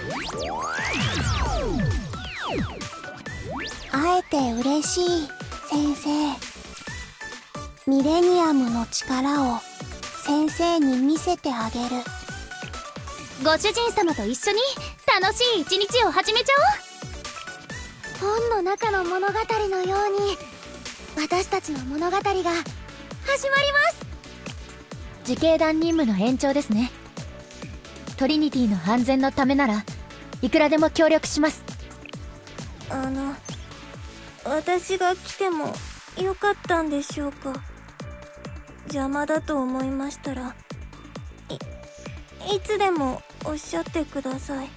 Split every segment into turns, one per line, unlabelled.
会えて嬉しい先生。ミレニアムの力を先生に見せてあげる。
ご主人様と一緒に楽しい一日を始めちゃおう。本の中の物語のように私たちの物語が始まります。自警団任務の延長ですね。トリニティの安全のためならいくらでも協力します。
私が来てもよかったんでしょうか。邪魔だと思いましたらいつでもおっしゃってください。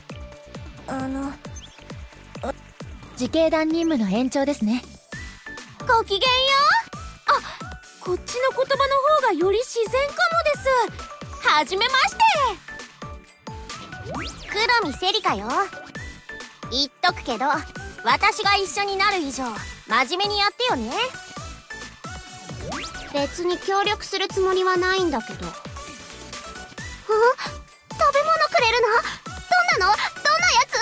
自警団任務の延長ですね。ごきげんよう。あ、こっちの言葉の方がより自然かもです。はじめまして。
黒見セリカよ。言っとくけど私が一緒になる以上真面目にやってよね。別に協力するつもりはないんだけど。食べ物くれるの？どんなの？どんなやつ？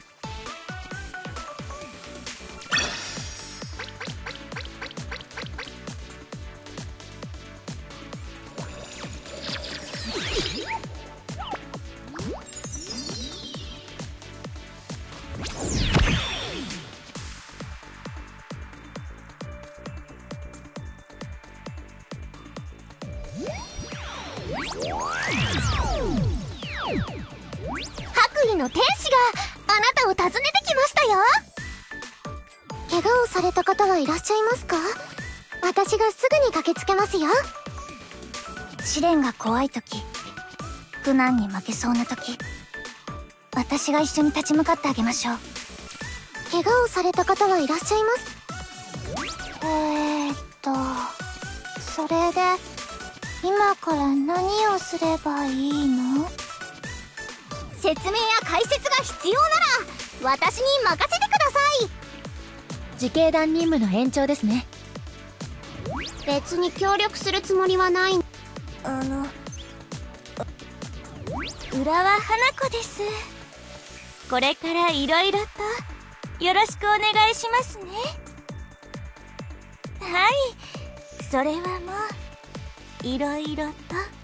白衣の天使があなたを訪ねてきましたよ。怪我をされた方はいらっしゃいますか？私がすぐに駆けつけますよ。
試練が怖い時、苦難に負けそうな時、私が一緒に立ち向かってあげましょう。
怪我をされた方はいらっしゃいます？
それで今から何をすればいいの？
説明や解説が必要なら私に任せてください。
自警団任務の延長ですね。
別に協力するつもりはない。
浦和花子です。これからいろいろとよろしくお願いしますね。はい、それはもういろいろと。